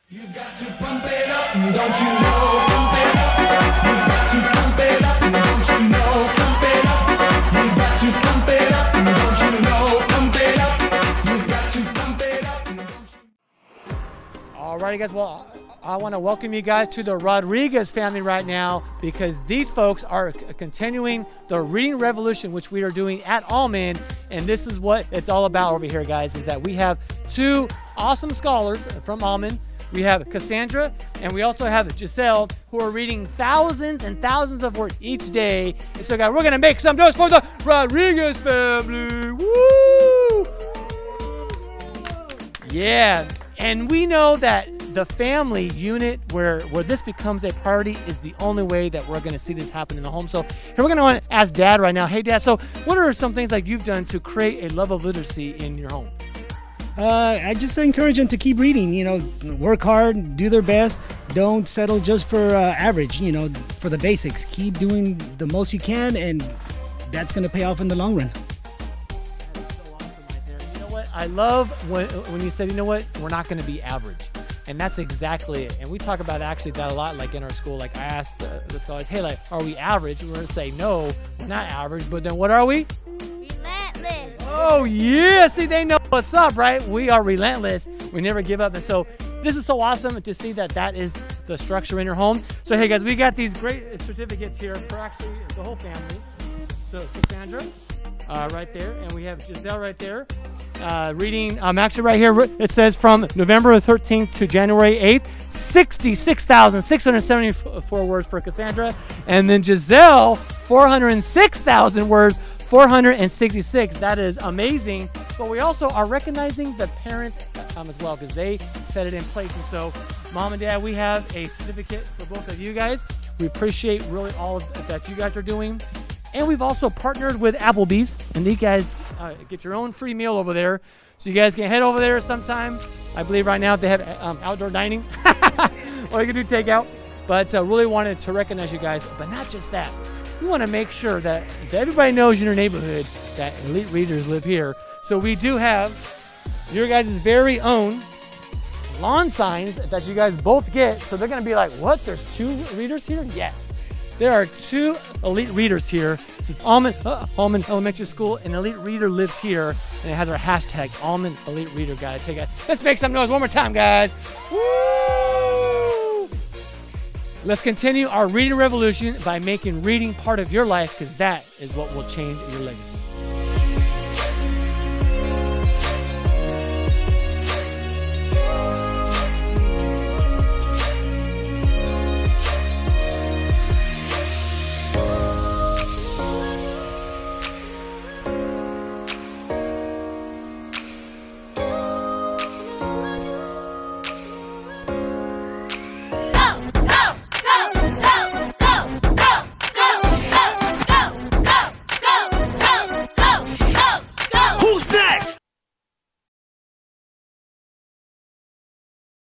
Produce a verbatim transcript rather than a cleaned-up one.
You've got to pump it up, don't you know? Pump it up. You've got to pump it up, don't you know? Pump it up. You've got to pump it up, don't you know? Pump it up. You've got to pump it up, don't you? Alrighty, guys. Well, I want to welcome you guys to the Rodriguez family right now, because these folks are c- continuing the reading revolution, which we are doing at Almond. And this is what it's all about over here, guys, is that we have two awesome scholars from Almond. We have Cassandra, and we also have Giselle, who are reading thousands and thousands of words each day. And so, guys, we're going to make some noise for the Rodriguez family. Woo! Yeah, and we know that the family unit where, where this becomes a priority is the only way that we're going to see this happen in the home. So here we're going to ask Dad right now. Hey, Dad, so what are some things like you've done to create a love of literacy in your home? Uh, I just encourage them to keep reading, you know, work hard, do their best. Don't settle just for uh, average, you know, for the basics. Keep doing the most you can, and that's going to pay off in the long run. That is so awesome right there. You know what? I love when, when you said, you know what, we're not going to be average. And that's exactly it. And we talk about actually that a lot, like in our school. Like I asked uh, the scholars, hey, like, are we average? We're going to say, no, we're not average. But then what are we? Relentless. Oh, yeah. See, they know what's up, right? We are relentless. We never give up. And so this is so awesome to see that that is the structure in your home. So, hey, guys, we got these great certificates here for actually the whole family. So, Cassandra, uh, right there. And we have Giselle right there. Uh, reading, um, actually right here, it says from November thirteenth to January eighth, sixty-six thousand six hundred seventy-four words for Cassandra. And then Giselle, four hundred six thousand words, four hundred sixty-six. That is amazing. But we also are recognizing the parents um, as well, because they set it in place. And so, Mom and Dad, we have a certificate for both of you guys. We appreciate really all of that you guys are doing. And we've also partnered with Applebee's, and you guys uh, get your own free meal over there. So you guys can head over there sometime. I believe right now they have um, outdoor dining, or you can do takeout. But uh, really wanted to recognize you guys. But not just that. We want to make sure that everybody knows in your neighborhood that elite readers live here. So we do have your guys' very own lawn signs that you guys both get. So they're going to be like, what? There's two readers here? Yes. There are two elite readers here. This is Almond, uh, Almond Elementary School. An elite reader lives here, and it has our hashtag Almond Elite Reader, guys. Hey, guys, let's make some noise one more time, guys. Woo! Let's continue our reading revolution by making reading part of your life, because that is what will change your legacy.